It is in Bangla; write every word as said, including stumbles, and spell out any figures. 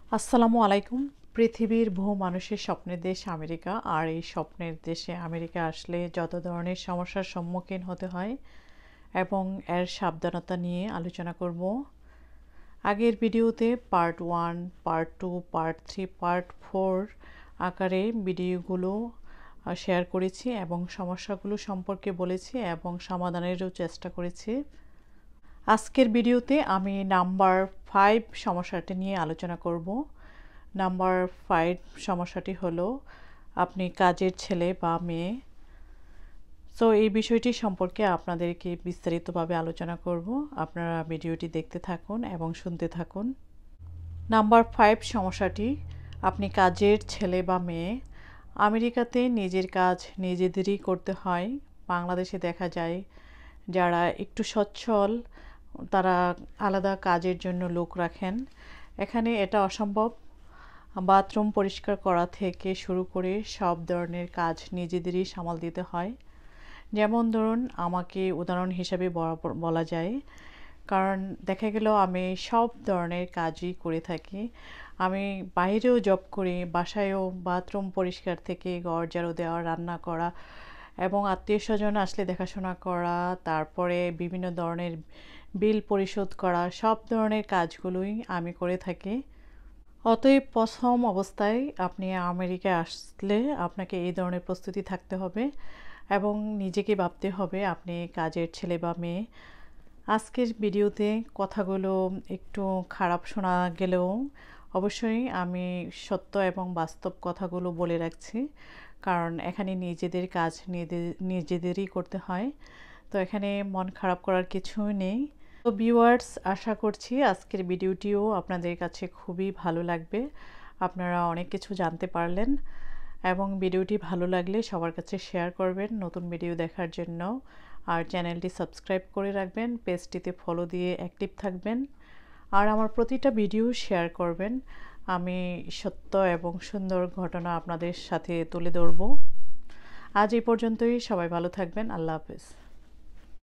আসসালামু আলাইকুম। পৃথিবীর বহু মানুষের স্বপ্নের দেশ আমেরিকা, আর এই স্বপ্নের দেশে আমেরিকা আসলে যত ধরনের সমস্যার সম্মুখীন হতে হয় এবং এর সাবধানতা নিয়ে আলোচনা করব। আগের ভিডিওতে part one, part two, part three, part four আকারে ভিডিওগুলো শেয়ার করেছি এবং সমস্যাগুলো সম্পর্কে বলেছি এবং সমাধানেরও চেষ্টা করেছি। আজকের ভিডিওতে আমি নাম্বার ফাইভ সমস্যাটি নিয়ে আলোচনা করব। নাম্বার ফাইভ সমস্যাটি হলো আপনি কাজের ছেলে বা মেয়ে। সো এই বিষয়টি সম্পর্কে আপনাদেরকে বিস্তারিতভাবে আলোচনা করব। আপনারা ভিডিওটি দেখতে থাকুন এবং শুনতে থাকুন। নাম্বার ফাইভ সমস্যাটি, আপনি কাজের ছেলে বা মেয়ে। আমেরিকাতে নিজের কাজ নিজেদেরই করতে হয়। বাংলাদেশে দেখা যায় যারা একটু সচ্ছল তারা আলাদা কাজের জন্য লোক রাখেন। এখানে এটা অসম্ভব। বাথরুম পরিষ্কার করা থেকে শুরু করে সব ধরনের কাজ নিজেদেরই সামাল দিতে হয়। যেমন ধরুন, আমাকে উদাহরণ হিসাবে বলা যায়, কারণ দেখা গেল আমি সব ধরনের কাজই করে থাকি। আমি বাইরেও জব করি, বাসায়ও বাথরুম পরিষ্কার থেকে ঘর ঝাড়ু দেওয়া, রান্না করা এবং আত্মীয় স্বজন আসলে দেখাশোনা করা, তারপরে বিভিন্ন ধরনের বিল পরিশোধ করা, সব ধরনের কাজগুলোই আমি করে থাকি। অতএব প্রথম অবস্থায় আপনি আমেরিকায় আসলে আপনাকে এই ধরনের প্রস্তুতি থাকতে হবে এবং নিজেকে ভাবতে হবে আপনি কাজের ছেলে বা মেয়ে। আজকের ভিডিওতে কথাগুলো একটু খারাপ শোনা গেলেও অবশ্যই আমি সত্য এবং বাস্তব কথাগুলো বলে রাখছি, কারণ এখানে নিজেদের কাজ নিজেদেরই করতে হয়। তো এখানে মন খারাপ করার কিছুই নেই। তো ভিউয়ার্স, আশা করছি আজকের ভিডিওটিও আপনাদের কাছে খুবই ভালো লাগবে। আপনারা অনেক কিছু জানতে পারলেন এবং ভিডিওটি ভালো লাগলে সবার কাছে শেয়ার করবেন নতুন ভিডিও দেখার জন্য। আর চ্যানেলটি সাবস্ক্রাইব করে রাখবেন, পেজটিতে ফলো দিয়ে অ্যাক্টিভ থাকবেন আর আমার প্রতিটা ভিডিও শেয়ার করবেন। আমি সত্য এবং সুন্দর ঘটনা আপনাদের সাথে তুলে ধরব। আজ এই পর্যন্তই। সবাই ভালো থাকবেন। আল্লাহ হাফেজ।